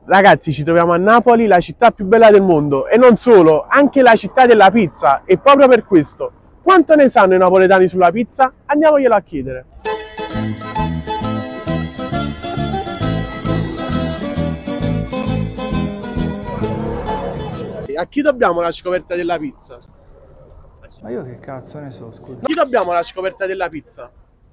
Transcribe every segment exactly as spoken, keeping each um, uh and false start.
Ragazzi, ci troviamo a Napoli, la città più bella del mondo, e non solo, anche la città della pizza. E proprio per questo, quanto ne sanno i napoletani sulla pizza? Andiamoglielo a chiedere. A chi dobbiamo la scoperta della pizza? Ma io che cazzo ne so, scusa. A chi dobbiamo la scoperta della pizza?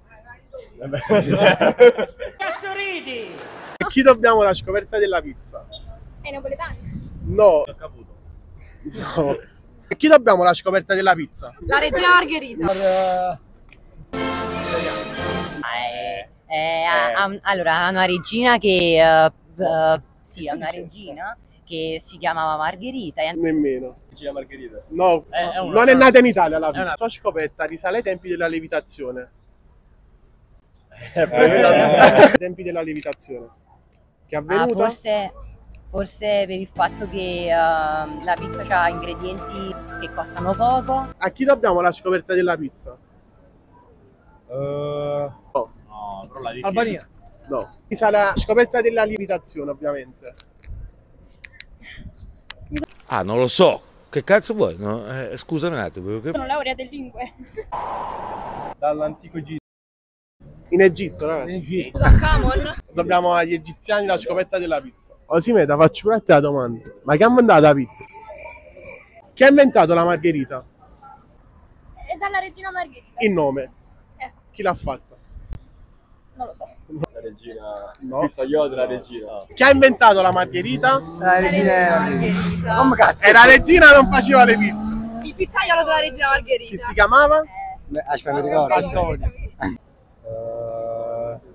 Cazzo ridi? A chi dobbiamo la scoperta della pizza? Ai napoletani? No. No. A chi dobbiamo la scoperta della pizza? La regina Margherita. Eh, eh, ha- ha- allora, ha una regina che... eh, eh, sì, ha una regina che si chiamava Margherita. e- Nemmeno. Regina Margherita. No, È- è una- non è nata in Italia la è pizza. una- La sua scoperta risale ai tempi della lievitazione. Eh, Ai tempi della lievitazione. Che è Ah, avvenuta? forse, forse per il fatto che ehm, la pizza ha ingredienti che costano poco. A chi dobbiamo la scoperta della pizza? Uh, No. no, però la dici. Albania. No. Risale alla scoperta della lievitazione, ovviamente. Ah, non lo so. Che cazzo vuoi? No? Eh, scusami un attimo. Che... Sono laurea in lingue. Dall'antico Egitto. In Egitto, ragazzi. Camon. Dobbiamo agli egiziani la scoperta della pizza. Osimeta, faccio pure a te la domanda. Ma chi ha inventato la pizza? Chi ha inventato la margherita? È dalla regina Margherita. Il nome. Eh, Chi l'ha fatta? non lo so. La regina. No. Il pizzaiolo della regina. Chi ha inventato la margherita? La regina Margherita. Come cazzo? E la regina non faceva le pizze. Il pizzaiolo della regina Chi Margherita. si chiamava? Aspetta, mi ricordo. Antonio. Uh,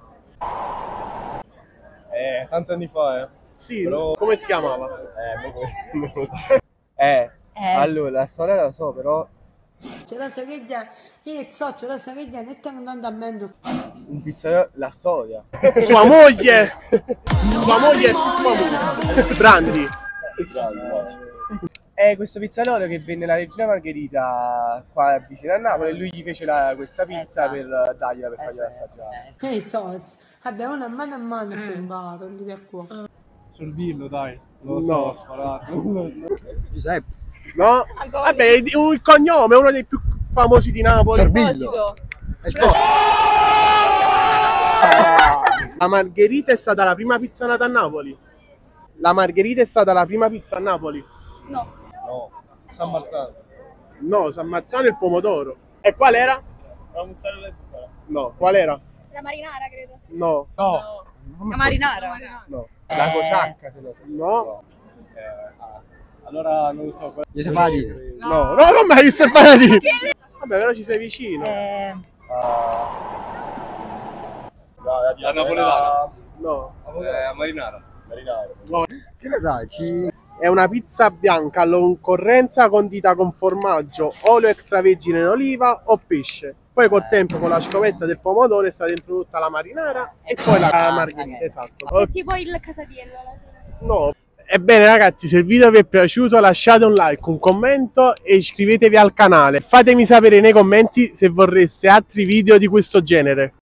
eh, tanti anni fa, eh. Sì, Però- come si chiamava? Eh, non lo so. Eh, Eh, allora, la storia la so, però Ce la sa che già, io so, ce la sa che già, ne stiamo andando a mendo. un pizzaiolo, la storia. Sua moglie! Sua moglie è sua moglie. Brandi. Bravo, quasi. È questo pizzaiolo che venne la regina Margherita qua a vicino a Napoli e lui gli fece la- questa pizza Esatto. per dargliela per eh, fargliela sì, assaggiare. eh, sì. Che so, abbiamo una mano a mano sul bar, lì per qua. Sul villo, dai. lo so, No. sparato. Giuseppe. No? Antonio. Vabbè, il cognome è uno dei più famosi di Napoli. Esposito. La Margherita è stata la prima pizza nata a Napoli. La Margherita è stata la prima pizza a Napoli. No. No, San Marzano. No, San Marzano e il pomodoro. E qual era? La mozzarella di bufala. No, qual era? La marinara, credo. No, No. La marinara. no, La Eh, cosacca se lo so. no, Eh, ah, allora non lo so. qual- Giuseppe Adito. no, no, non mai visto il paradino. Vabbè, però ci sei vicino. eh, Ah. No, la, La napoletana. No, Eh, a Marinara. Marinara. no. Che ne sai? Ci... È una pizza bianca all'occorrenza condita con formaggio, olio extravergine in oliva o pesce. Poi col tempo, con la scovetta del pomodoro, è stata introdotta la marinara e poi la Ah, margherita, ok. esatto. È tipo il casatiello. alla fine. No. Ebbene ragazzi, se il video vi è piaciuto lasciate un like, un commento e iscrivetevi al canale. Fatemi sapere nei commenti se vorreste altri video di questo genere.